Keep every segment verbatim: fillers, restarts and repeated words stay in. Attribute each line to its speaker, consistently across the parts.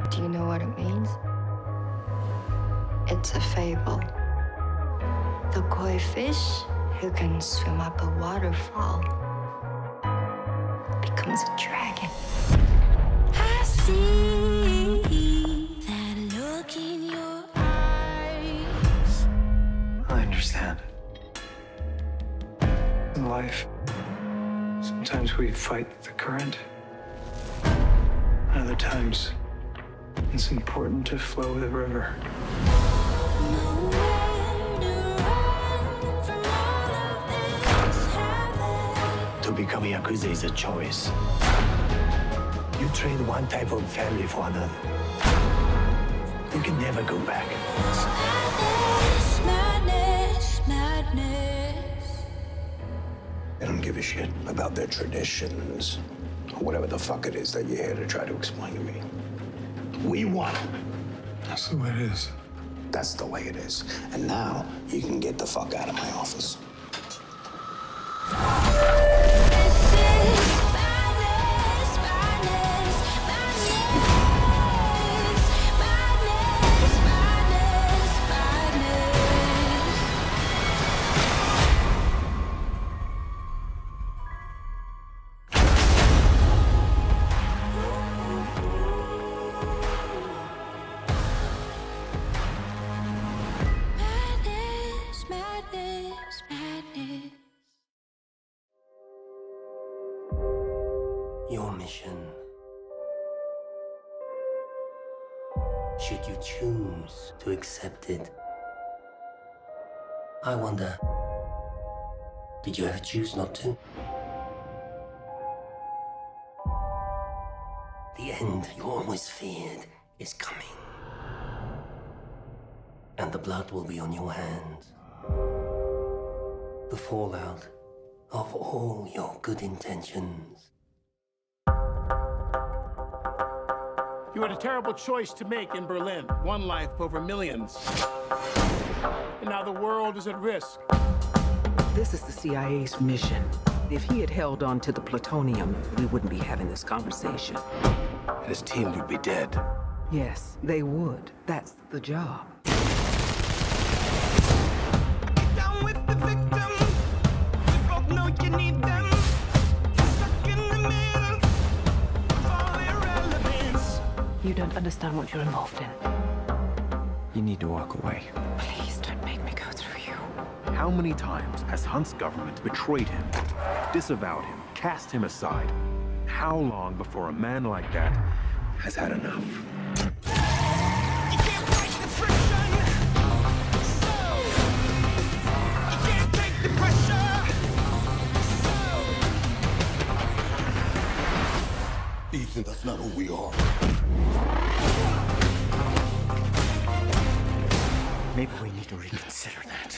Speaker 1: Do you know what it means? It's a fable. The koi fish who can swim up a waterfall becomes a dragon.
Speaker 2: I see that look in your eyes.
Speaker 3: I understand. In life, sometimes we fight the current. Other times, it's important to flow with the river.
Speaker 4: To become a Yakuza is a choice. You trade one type of family for another. You can never go back.
Speaker 2: Madness, madness.
Speaker 4: They don't give a shit about their traditions, or whatever the fuck it is that you're here to try to explain to me. We won.
Speaker 3: That's the way it is.
Speaker 4: That's the way it is. And now you can get the fuck out of my office.
Speaker 5: Your mission, should you choose to accept it, I wonder, did you ever choose not to? The end you always feared is coming. And the blood will be on your hands. The fallout of all your good intentions.
Speaker 6: You had a terrible choice to make in Berlin. One life over millions. And now the world is at risk.
Speaker 7: This is the C I A's mission. If he had held on to the plutonium, we wouldn't be having this conversation.
Speaker 4: His team would be dead.
Speaker 7: Yes, they would. That's the job.
Speaker 2: Get down with the victim. We both know you need them. Stuck in the middle of all irrelevance.
Speaker 8: You don't understand what you're involved in.
Speaker 3: You need to walk away.
Speaker 8: Please don't make me go through you.
Speaker 9: How many times has Hunt's government betrayed him, disavowed him, cast him aside? How long before a man like that has had enough?
Speaker 2: You can't fight the friction. So, you can't take the pressure. So,
Speaker 4: Ethan, that's not who we are.
Speaker 3: Maybe we need to reconsider that.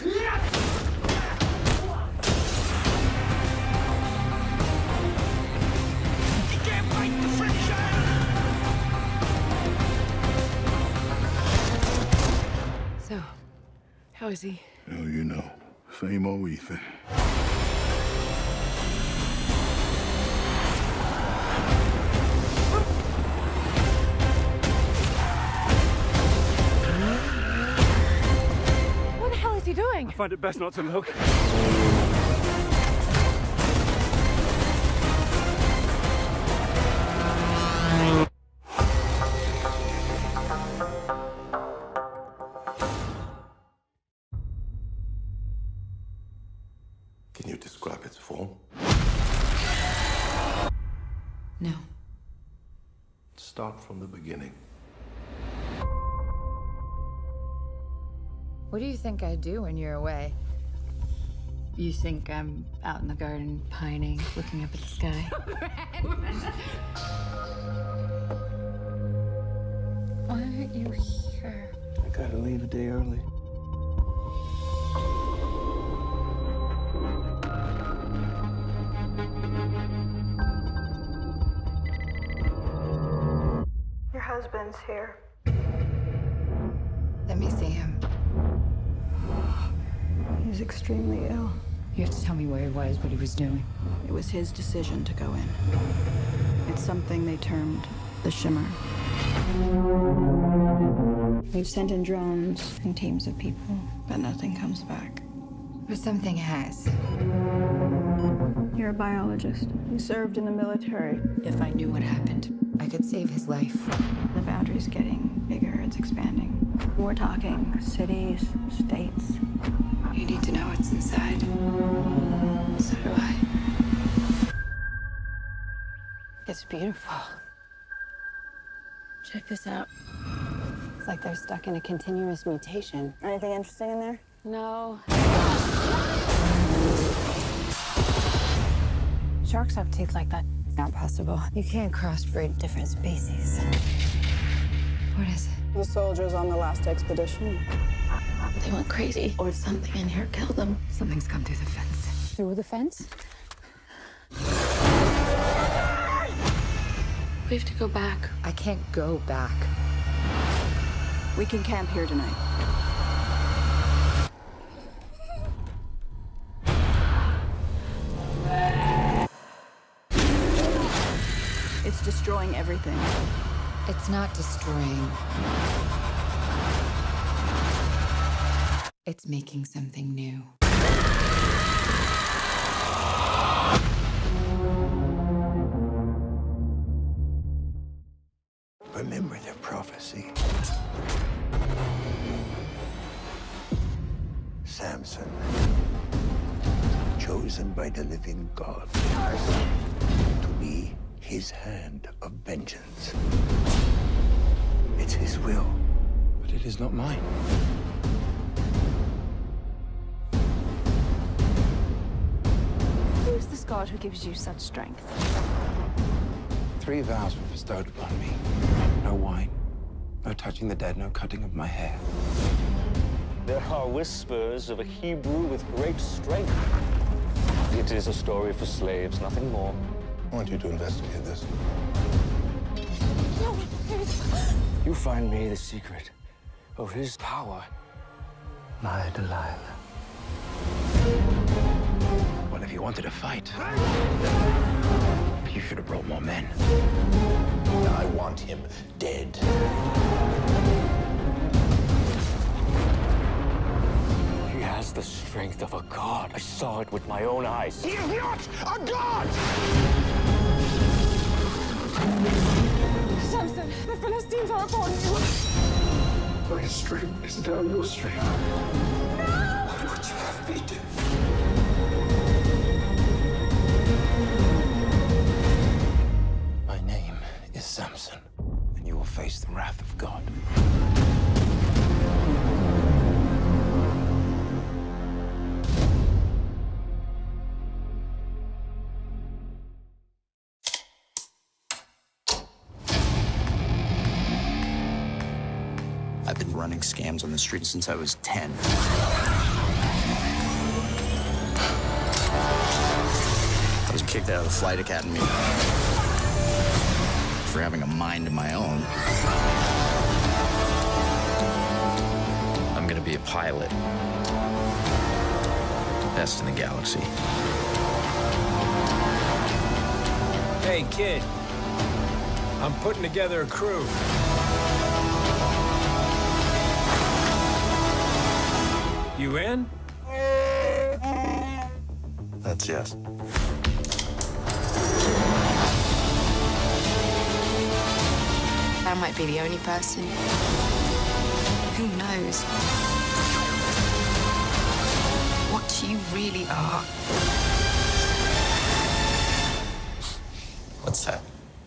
Speaker 2: you can't fight the friction.
Speaker 8: So, how is he?
Speaker 10: Hell, you know. Same old Ethan.
Speaker 8: What the hell is he doing?
Speaker 6: I find it best not to look.
Speaker 4: Can you describe its form?
Speaker 8: No.
Speaker 4: Start from the beginning.
Speaker 1: What do you think I do when you're away?
Speaker 8: You think I'm out in the garden pining, looking up at the sky?
Speaker 1: Why aren't you here?
Speaker 3: I gotta leave a day early.
Speaker 1: Your husband's here. Let me see him.
Speaker 11: He's extremely ill.
Speaker 8: You have to tell me where he was, what he was doing.
Speaker 11: It was his decision to go in. It's something they termed the Shimmer. We've sent in drones and teams of people, but nothing comes back.
Speaker 8: But something has.
Speaker 11: You're a biologist. You served in the military.
Speaker 8: If I knew what happened, I could save his life.
Speaker 11: The boundary's getting bigger, it's expanding. We're talking cities, states.
Speaker 8: You need to know what's inside. So do I. It's beautiful.
Speaker 11: Check this out.
Speaker 12: It's like they're stuck in a continuous mutation.
Speaker 11: Anything interesting in there?
Speaker 12: No. Sharks have teeth like that. It's not possible. You can't crossbreed different species.
Speaker 8: What is it?
Speaker 11: The soldiers on the last expedition.
Speaker 8: They went crazy, or something in here killed them. Something's come through the fence.
Speaker 12: Through the fence?
Speaker 8: We have to go back.
Speaker 12: I can't go back.
Speaker 11: We can camp here tonight. It's destroying everything.
Speaker 8: It's not destroying. It's making something new.
Speaker 4: Remember the prophecy. Samson, chosen by the living God to be his hand of vengeance. It's his will, but it is not mine.
Speaker 11: Who is this God who gives you such strength?
Speaker 13: Three vows were bestowed upon me. No wine, no touching the dead, no cutting of my hair.
Speaker 14: There are whispers of a Hebrew with great strength. It is a story for slaves, nothing more.
Speaker 10: I want you to investigate this.
Speaker 11: No, please.
Speaker 14: You find me the secret of his power.
Speaker 4: My Delilah. Well, if you wanted to fight, you should have brought more men. I want him dead.
Speaker 14: He has the strength of a god. I saw it with my own eyes.
Speaker 2: He is not a god!
Speaker 11: Samson, the Philistines are upon you.
Speaker 3: My strength is now your strength.
Speaker 11: No!
Speaker 3: What would you have me do?
Speaker 13: My name is Samson, and you will face the wrath of God.
Speaker 15: I've been running scams on the street since I was ten. I was kicked out of the flight academy for having a mind of my own. I'm gonna be a pilot. Best in the galaxy.
Speaker 16: Hey, kid. I'm putting together a crew. You in?
Speaker 15: That's yes.
Speaker 8: I might be the only person. Who knows what you really are?
Speaker 15: What's that?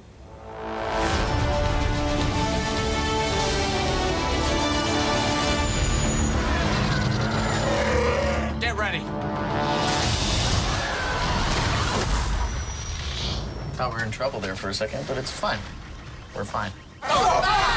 Speaker 16: Get ready.
Speaker 15: Thought we were in trouble there for a second, but it's fine. We're fine.
Speaker 16: Oh!